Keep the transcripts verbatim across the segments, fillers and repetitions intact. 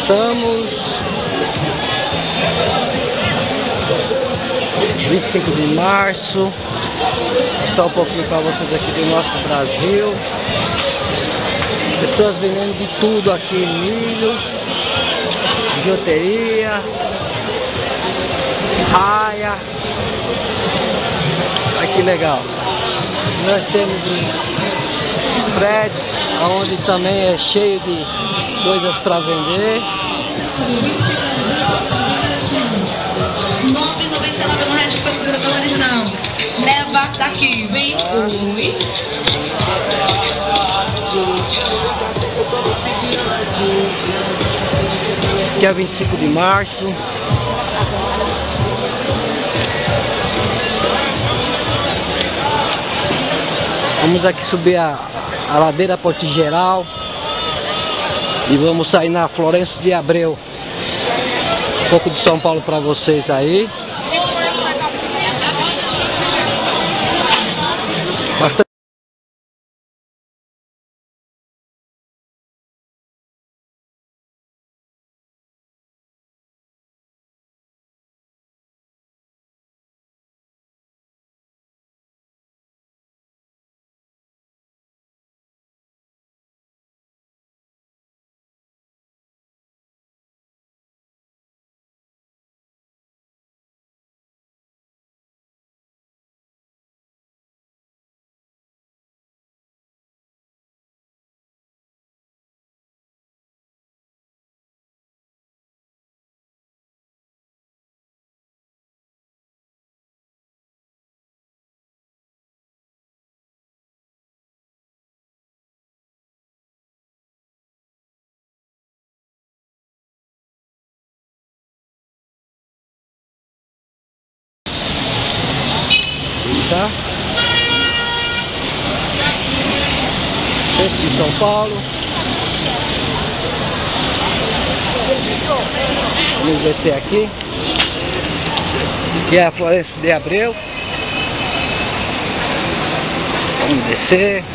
estamos vinte e cinco de março. Só um pouquinho para vocês aqui do nosso Brasil. Pessoas vendendo de tudo aqui, milho, bijuteria, raia. Olha que legal. Nós temos um prédio onde também é cheio de coisas para vender. nove e noventa e nove no resto foi segura pela original. Leva daqui, vem, fui. Aqui é vinte e cinco de março. Vamos aqui subir a, a ladeira Ponte Geral e vamos sair na Florencio de Abreu. Um pouco de São Paulo para vocês aí. Bastante. Tá? Centro de São Paulo. Vamos descer aqui. Aqui é a Florencio de Abreu. Vamos descer.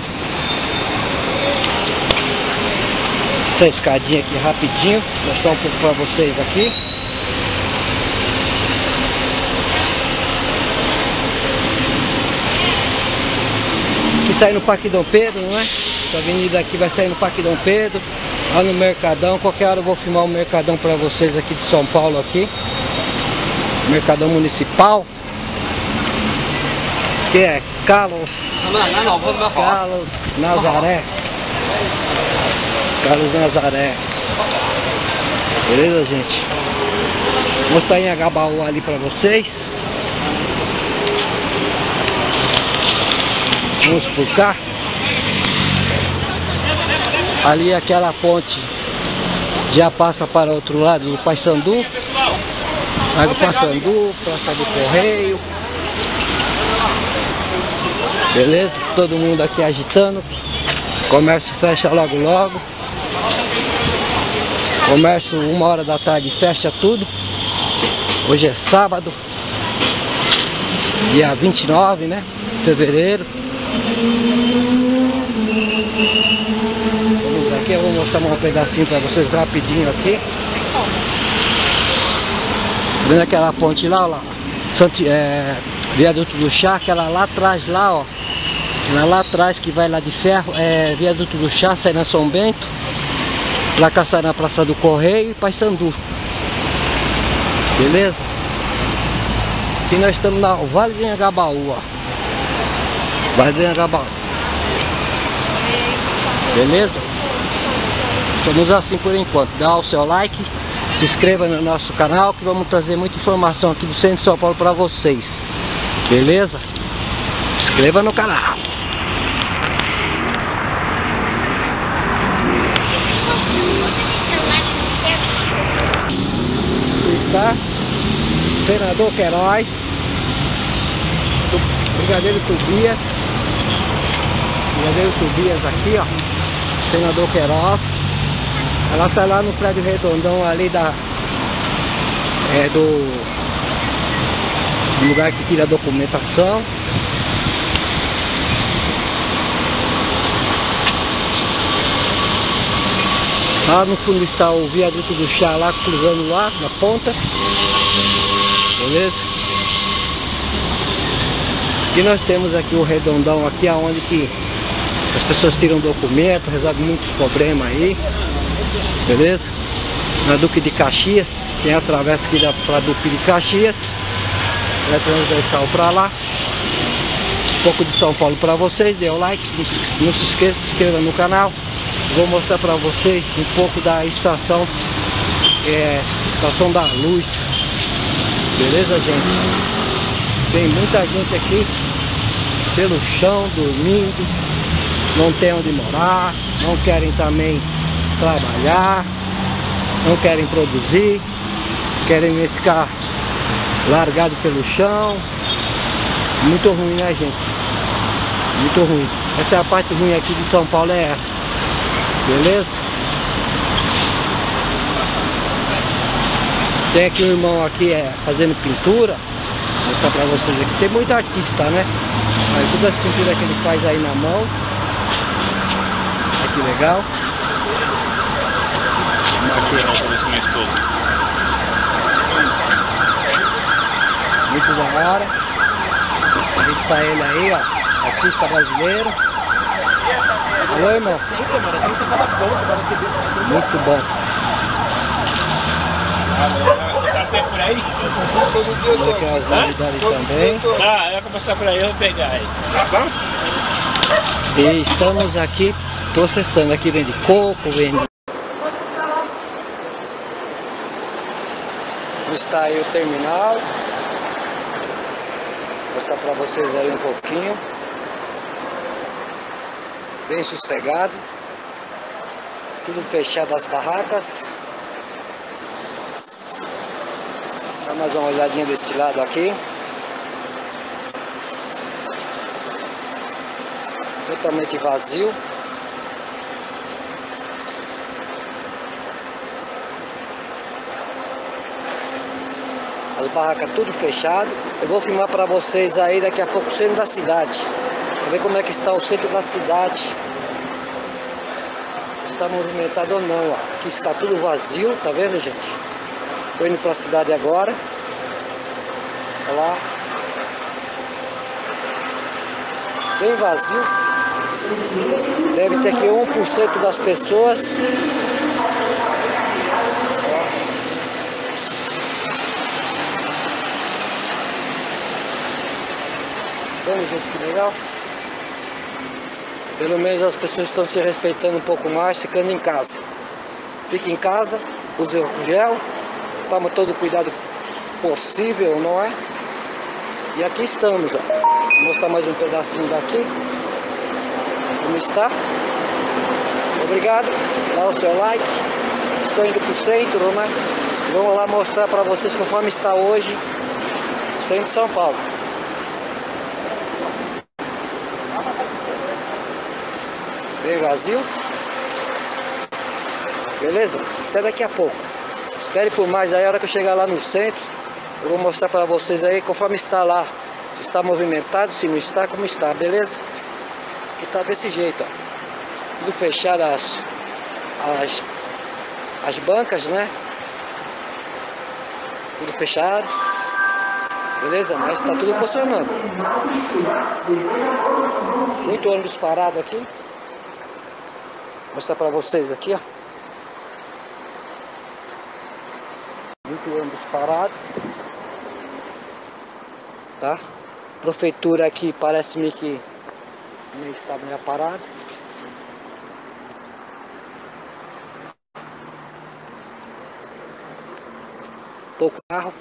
Essa escadinha aqui rapidinho. Vou mostrar um pouco para vocês aqui. Sai no Parque Dom Pedro, não é? Essa avenida aqui vai sair no Parque Dom Pedro, lá no Mercadão. Qualquer hora eu vou filmar o Mercadão para vocês aqui de São Paulo aqui. Mercadão Municipal. Que é Carlos, Carlos Nazaré. Carlos Nazaré. Beleza, gente? Vou mostrar em Agabaú ali para vocês. Vamos por cá. Ali aquela ponte já passa para o outro lado do Paissandu. Lago Paissandu, Praça do Correio. Beleza? Todo mundo aqui agitando. Comércio fecha logo logo. Comércio uma hora da tarde fecha tudo. Hoje é sábado, dia vinte e nove, né? Fevereiro. Vamos aqui, eu vou mostrar um pedacinho para vocês rapidinho aqui. Vendo aquela ponte lá, ó, lá Santi, é, Viaduto do Chá, aquela lá atrás lá, ó. Lá, lá atrás que vai lá de ferro, é Viaduto do Chá, sai na São Bento. Lá sai na Praça do Correio e Paissandu. Beleza? Aqui nós estamos na Vale de Agabaú, ó. Vale de Agabaú. Beleza? Estamos assim por enquanto. Dá o seu like, se inscreva no nosso canal que vamos trazer muita informação aqui do centro de São Paulo para vocês. Beleza? Se inscreva no canal. Está Senador Queiroz, Brigadeiro Tobias, Brigadeiro Tobias aqui, ó. Senador Queiroz. Ela está lá no prédio redondão ali da é, do, do lugar que tira a documentação. Lá no fundo está o viaduto do chá lá, cruzando lá na ponta. Beleza? E nós temos aqui o redondão aqui, aonde que as pessoas tiram documento, resolvem muitos problemas aí. Beleza? Na Duque de Caxias, quem atravessa aqui para Duque de Caxias, vai transversal para lá. Um pouco de São Paulo para vocês, dê o like, não se esqueça, se inscreva no canal. Vou mostrar para vocês um pouco da estação, é, estação da luz. Beleza, gente? Tem muita gente aqui pelo chão, dormindo, não tem onde morar, não querem também trabalhar, não querem produzir, querem ficar largado pelo chão. Muito ruim, né, gente? Muito ruim. Essa é a parte ruim aqui de São Paulo, é essa. Beleza? Tem aqui um irmão aqui é, fazendo pintura. Vou mostrar pra vocês aqui. Tem muito artista, né? Mas todas as pinturas que ele faz aí na mão. Olha que legal. Aqui, muito da hora. A gente tá ele aí, ó. Artista brasileiro. Alô, irmão? Muito bom. Por aí? Vou aqui as novidades também. Ah, eu vou mostrar por aí, eu vou pegar aí. Tá bom? E estamos aqui processando. Aqui vende coco, vende. Está aí o terminal. Vou mostrar para vocês aí um pouquinho. Bem sossegado. Tudo fechado as barracas. Dá mais uma olhadinha desse lado aqui. Totalmente vazio. As barracas tudo fechado. Eu vou filmar para vocês aí daqui a pouco o centro da cidade. Pra ver como é que está o centro da cidade. Se está movimentado ou não, ó. Aqui está tudo vazio, tá vendo, gente? Tô indo para a cidade agora. Olha lá. Bem vazio. Deve ter aqui um por cento das pessoas. Vendo, gente, que legal. Pelo menos as pessoas estão se respeitando um pouco mais, ficando em casa. Fique em casa, use o gel, toma todo o cuidado possível, não é? E aqui estamos, ó. Vou mostrar mais um pedacinho daqui. Como está? Obrigado, dá o seu like. Estou indo para o centro, né? Vamos lá mostrar para vocês conforme está hoje o centro de São Paulo. Bem vazio. Beleza? Até daqui a pouco. Espere por mais aí, a hora que eu chegar lá no centro, eu vou mostrar para vocês aí conforme está lá. Se está movimentado, se não está, como está, beleza? E tá desse jeito, ó. Tudo fechado as, as, as bancas, né? Tudo fechado. Beleza? Mas está tudo funcionando. Muito ônibus parado aqui. Vou mostrar para vocês aqui, ó. Muito ônibus parado. Tá? Prefeitura aqui parece-me que nem está meio parado. Pouco carro.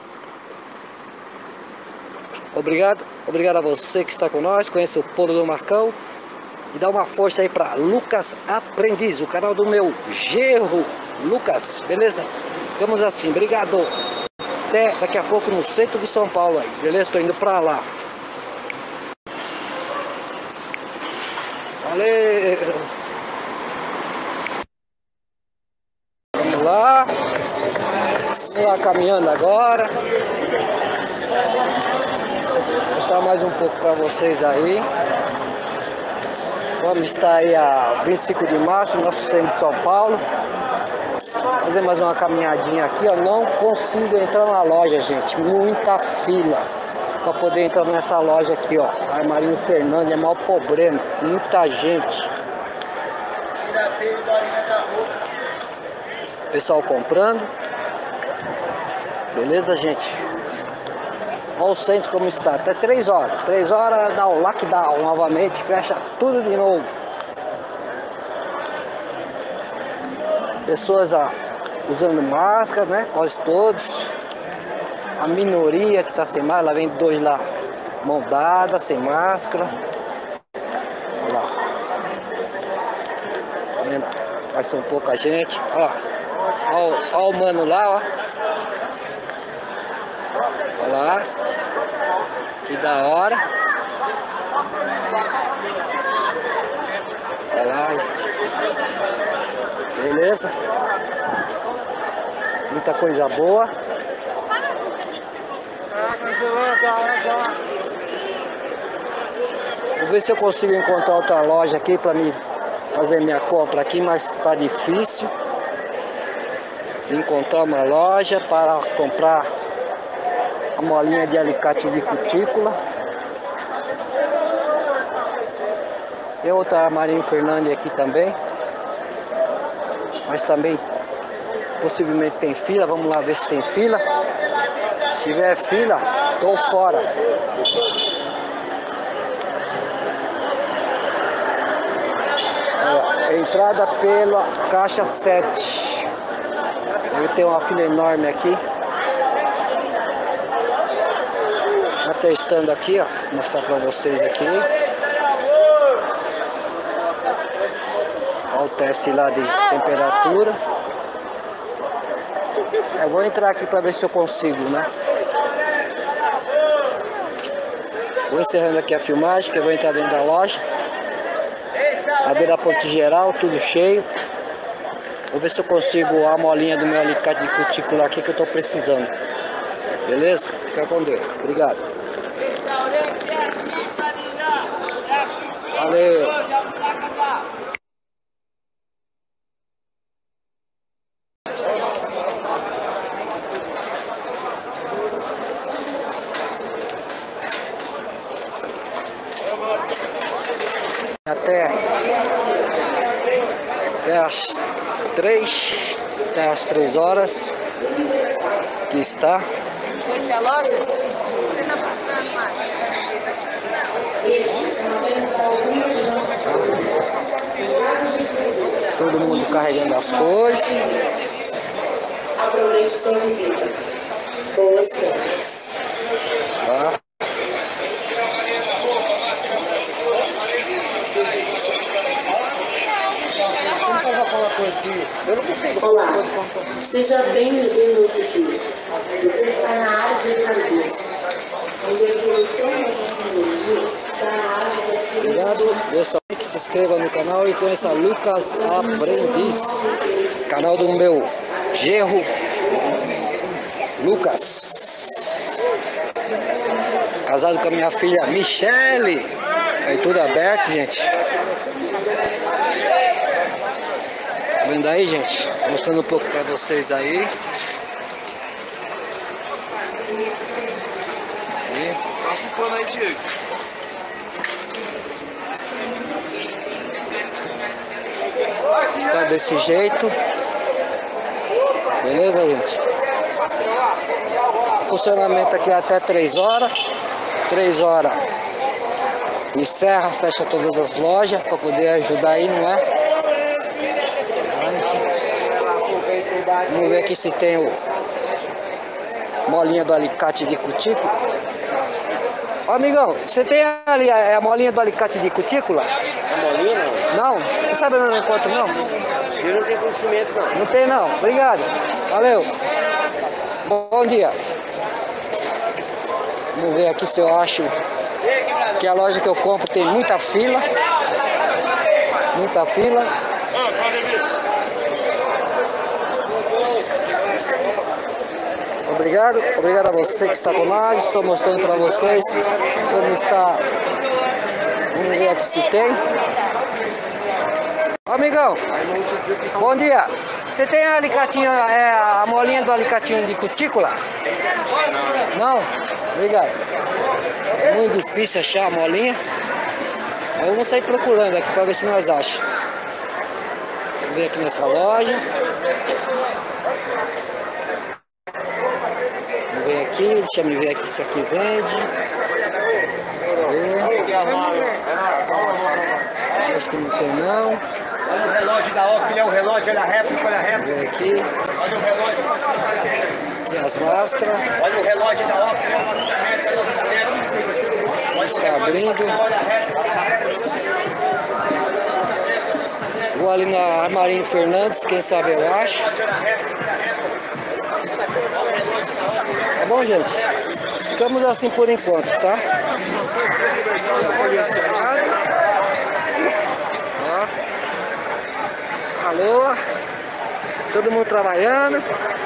Obrigado, obrigado a você que está com nós. Conheça o Polo do Marcão. E dá uma força aí para Lucas Aprendiz, o canal do meu genro Lucas, beleza? Ficamos assim, obrigado. Até daqui a pouco no centro de São Paulo aí, beleza? Estou indo para lá. Valeu! Vamos lá. Vamos lá caminhando agora. Vou mostrar mais um pouco para vocês aí. Vamos estar aí a vinte e cinco de março, nosso centro de São Paulo. Fazer mais uma caminhadinha aqui, ó. Não consigo entrar na loja, gente. Muita fila para poder entrar nessa loja aqui, ó. Armarinho Fernandes, é maior problema. Muita gente. Pessoal comprando. Beleza, gente? Olha o centro como está. Até três horas. três horas dá o lockdown novamente. Fecha tudo de novo. Pessoas ó, usando máscara, né? Quase todos. A minoria que tá sem máscara. Lá vem dois lá. Mão dada, sem máscara. Olha lá. Tá vendo? Vai ser um pouca gente. Ó. Ó, ó o mano lá, ó. Olha lá. Que da hora. Olha lá. Beleza? Muita coisa boa. Vou ver se eu consigo encontrar outra loja aqui para mim fazer minha compra aqui, mas tá difícil encontrar uma loja para comprar a molinha de alicate de cutícula. Tem outra Armarinho Fernandes aqui também, mas também possivelmente tem fila. Vamos lá ver se tem fila. Se tiver fila, tô fora. Ó, entrada pela caixa sete. Deve ter uma fila enorme aqui. Tá testando aqui, ó. Vou mostrar pra vocês aqui. Olha o teste lá de temperatura. Eu vou entrar aqui para ver se eu consigo, né? Vou encerrando aqui a filmagem, que eu vou entrar dentro da loja. Ladeira Ponte Geral, tudo cheio. Vou ver se eu consigo a molinha do meu alicate de cutícula aqui que eu tô precisando. Beleza? Fica com Deus. Obrigado. Valeu. Até, até as três, até as três horas que está. Essa é a loja? Você tá procurando mais? Todo mundo carregando as coisas. Aproveite sua visita. Boas compras. Tá. Olá, seja bem-vindo ao futuro. Você está na área de recadores, onde a evolução da tecnologia dará asas à sua Obrigado, pessoal, que se inscreva no canal e conheça Lucas Aprendiz, canal do meu genro Lucas, casado com a minha filha Michele. Aí tudo aberto, gente. Tá vendo aí, gente? Mostrando um pouco pra vocês aí. Aí. Passa o pano aí, Diego. Está desse jeito. Beleza, gente? Funcionamento aqui até três horas. três horas. Encerra, fecha todas as lojas para poder ajudar aí, não é? Vamos ver aqui se tem o molinha do alicate de cutícula. Ó, amigão, você tem ali a, a molinha do alicate de cutícula? A molinha não? Não? Não sabe onde eu encontro, não? Eu não tenho conhecimento não. Não tem, não. Obrigado. Valeu. Bom dia. Vamos ver aqui se eu acho que a loja que eu compro tem muita fila. Muita fila. Obrigado, obrigado a você que está com nós. Estou mostrando para vocês como está. Vamos ver aqui se tem. Amigão, bom dia. Você tem a alicatinha, é, a molinha do alicatinho de cutícula? Não? Obrigado. Muito difícil achar a molinha. Mas vamos sair procurando aqui para ver se nós achamos. Vamos ver aqui nessa loja. Vamos ver aqui, deixa eu ver aqui se aqui vende. Vamos ver. Acho que não tem não. Olha o relógio da Oakley, é o relógio, olha a réplica, olha a réplica. Vem aqui. Olha o relógio. Tem as máscaras. Olha o relógio da Oakley. Está abrindo. Vou ali na Armarinho Fernandes, quem sabe eu acho. Tá bom, gente? Ficamos assim por enquanto, tá? Alô, todo mundo trabalhando.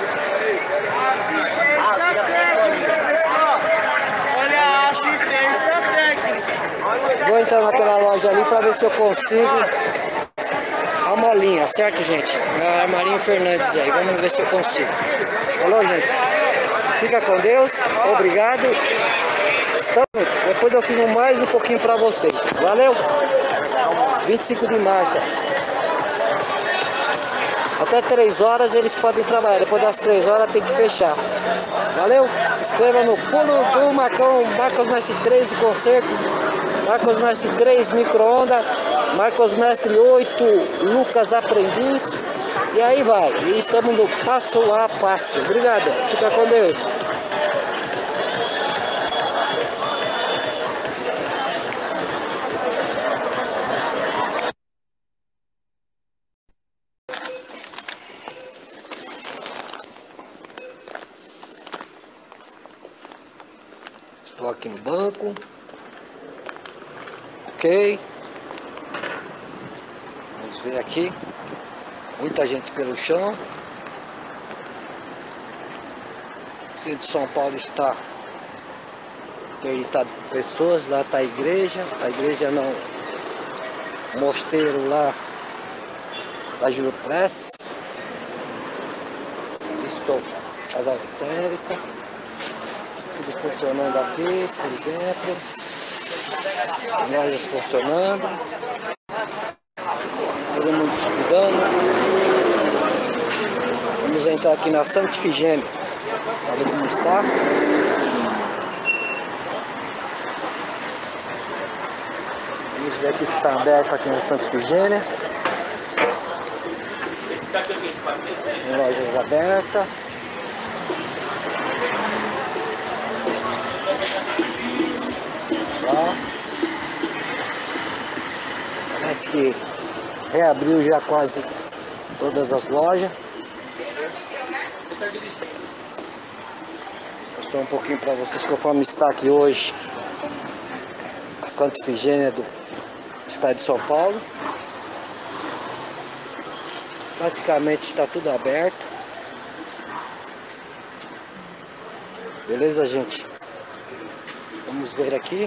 Assistência técnica, pessoal. Olha a assistência técnica. Vou entrar naquela loja ali para ver se eu consigo a molinha, certo, gente? Na Armarinho Fernandes aí, vamos ver se eu consigo. Alô, gente? Fica com Deus, obrigado. Estamos, depois eu filmo mais um pouquinho para vocês. Valeu? vinte e cinco de março. Até três horas eles podem trabalhar, depois das três horas tem que fechar. Valeu? Se inscreva no Pulo do Marcão, Marcos Mestre treze Concertos, Marcos Mestre três Micro-Onda, Marcos Mestre oito Lucas Aprendiz. E aí vai, e estamos no passo a passo. Obrigado, fica com Deus. Estou aqui no banco. Ok. Vamos ver aqui. Muita gente pelo chão. O centro de São Paulo está interditado por pessoas. Lá está a igreja. A igreja não. O mosteiro lá da Júlio Prestes. Estou as altéricas. Tudo funcionando aqui, por dentro. Lojas funcionando. Todo mundo se cuidando. Vamos entrar aqui na Santa Ifigênia para ver como está. Vamos ver aqui que está aberto aqui na Santa Ifigênia. Tem lojas abertas. Lá. Parece que reabriu já quase todas as lojas. Vou mostrar um pouquinho para vocês conforme está aqui hoje a Santa Ifigênia do estado de São Paulo. Praticamente está tudo aberto. Beleza, gente? Vamos ver aqui.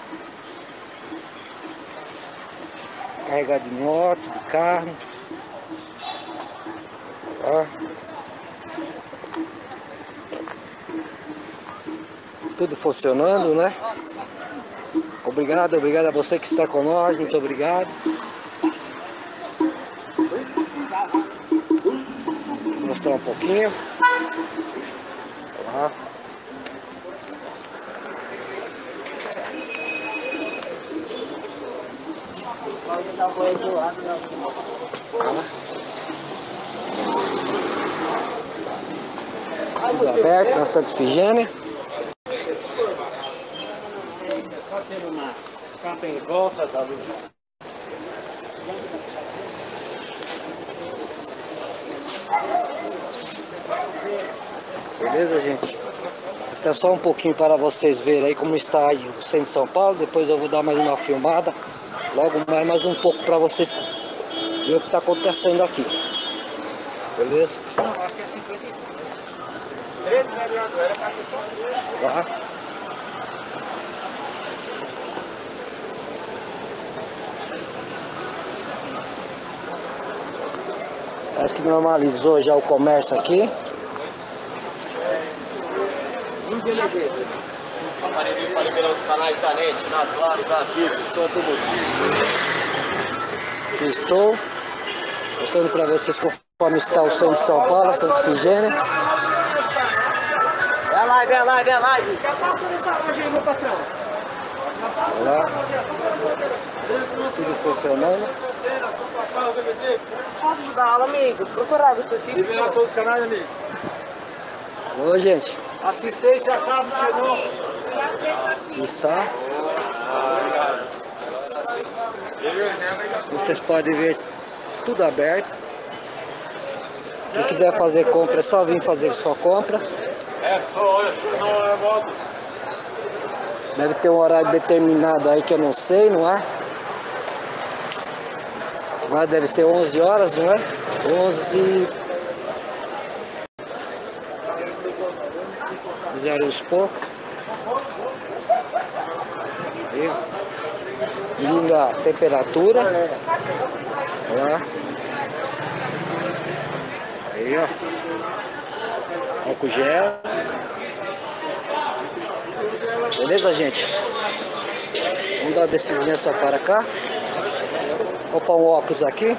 Carregado de moto, de carro. Ó. Tudo funcionando, né? Obrigado, obrigado a você que está com nós. Muito obrigado. Vou mostrar um pouquinho. Ó. Tudo aberto na Santa Ifigênia. Beleza, gente? Está só um pouquinho para vocês verem aí como está aí o centro de São Paulo. Depois eu vou dar mais uma filmada. Logo mais, mais um pouco para vocês verem o que está acontecendo aqui. Beleza? Tá. Parece que normalizou já o comércio aqui. Aparelhinho para liberar os canais da net, na Claro, da Vivo, som automotivo. Aqui estou. Mostrando para vocês conforme está o som de São Paulo, Santa Efigênia. É a live, é a live, é a live. Já passou nessa loja aí, meu patrão. Olha lá. Tudo funcionando. Posso ajudar a aula, amigo? Procurar algo específico. Liberar todos os canais, amigo. Ô, gente. Assistência a cabo chegou. Aqui está. Vocês podem ver tudo aberto. Quem quiser fazer compra é só vir fazer sua compra. Deve ter um horário determinado aí que eu não sei, não é? Mas deve ser onze horas, não é? onze. Fizeram os poucos. Aí. Liga a temperatura. Olha lá. Aí, ó. Álcool gel. Beleza, gente? Vamos dar uma descidinha só para cá. Opa, um óculos aqui.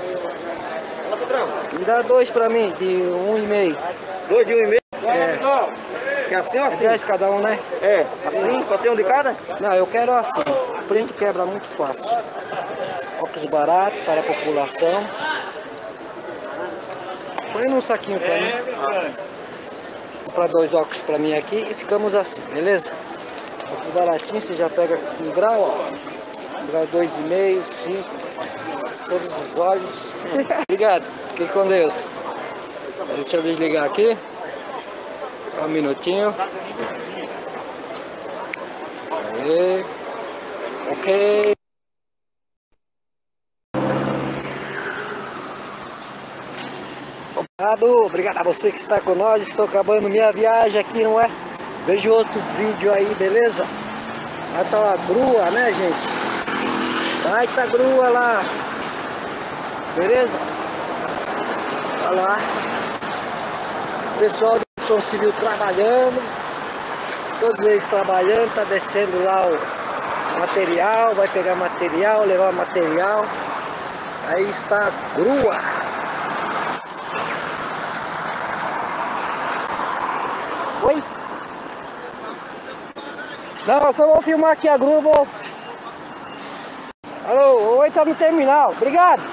Me dá dois pra mim, de um e meio. Dois de um e meio? É. É assim ou assim? dez cada um, né? É, assim? Pode ser um de cada? Não, eu quero assim. O preto quebra muito fácil. Óculos barato para a população. Põe num saquinho pra mim. Vou comprar dois óculos pra mim aqui e ficamos assim, beleza? Óculos baratinho, você já pega um grau, ó. Grau dois e meio, cinco. Todos os olhos. Obrigado. Fiquem com Deus. Deixa eu desligar aqui. Um minutinho. Aí. Ok. Obrigado, obrigado a você que está com nós. Estou acabando minha viagem aqui, não é? Vejo outros vídeos aí, beleza? Lá tá uma grua, né, gente? Vai tá grua lá. Beleza? Olha lá. O pessoal do Som Civil trabalhando. Todos eles trabalhando, tá descendo lá o material, vai pegar material, levar material. Aí está a grua. Oi? Não, eu só vou filmar aqui a grua, vou... Alô, oi, tá no terminal, obrigado.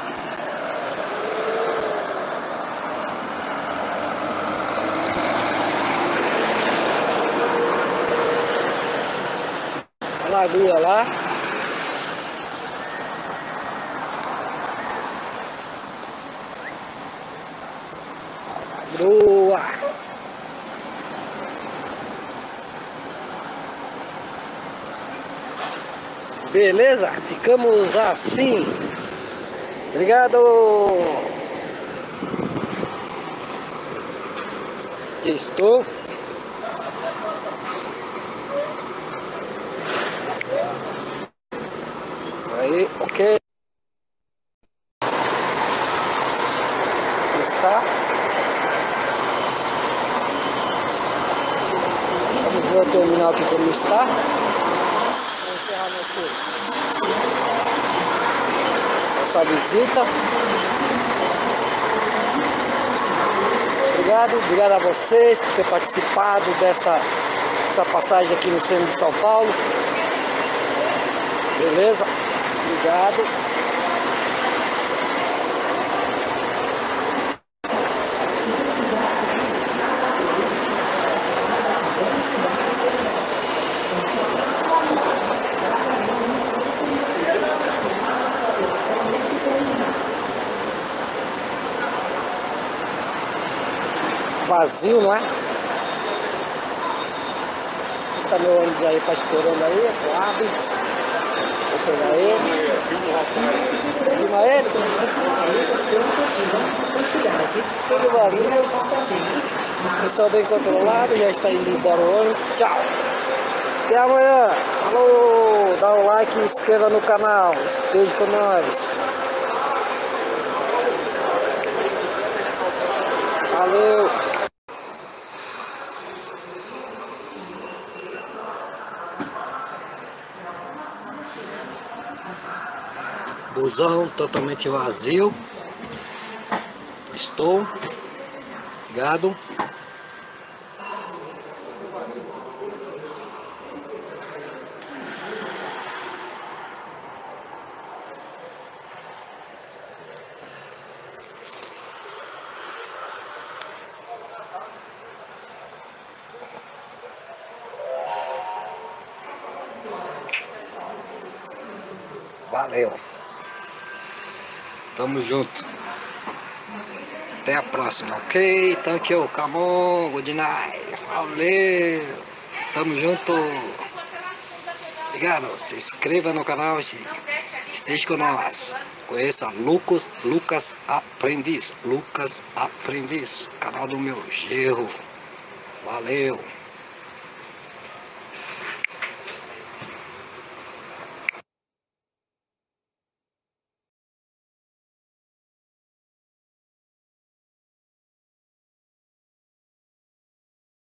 Olha lá a grua lá. Grua. Beleza? Ficamos assim. Obrigado. Aqui estou. Aí, ok. Está. Vamos ver o terminal aqui como está. Essa visita. Obrigado, obrigado a vocês por ter participado dessa, dessa passagem aqui no centro de São Paulo. Beleza? Obrigado. Vazio, não é? Está meu ônibus aí, tá esperando aí, abre. Vou pegar ele. Filma ele. Tudo vazio. Pessoal bem controlado, já está indo embora o ônibus. Tchau. Até amanhã. Falou. Dá um like e se inscreva no canal. Esteja com nós. Valeu! Busão totalmente vazio. Estou. Obrigado. Valeu. Tamo junto. Até a próxima, ok? Thank you, come on, good night. Valeu. Tamo junto. Obrigado. Se inscreva no canal e esteja com nós. Conheça Lucas, Lucas Aprendiz. Lucas Aprendiz. Canal do meu gerro. Valeu.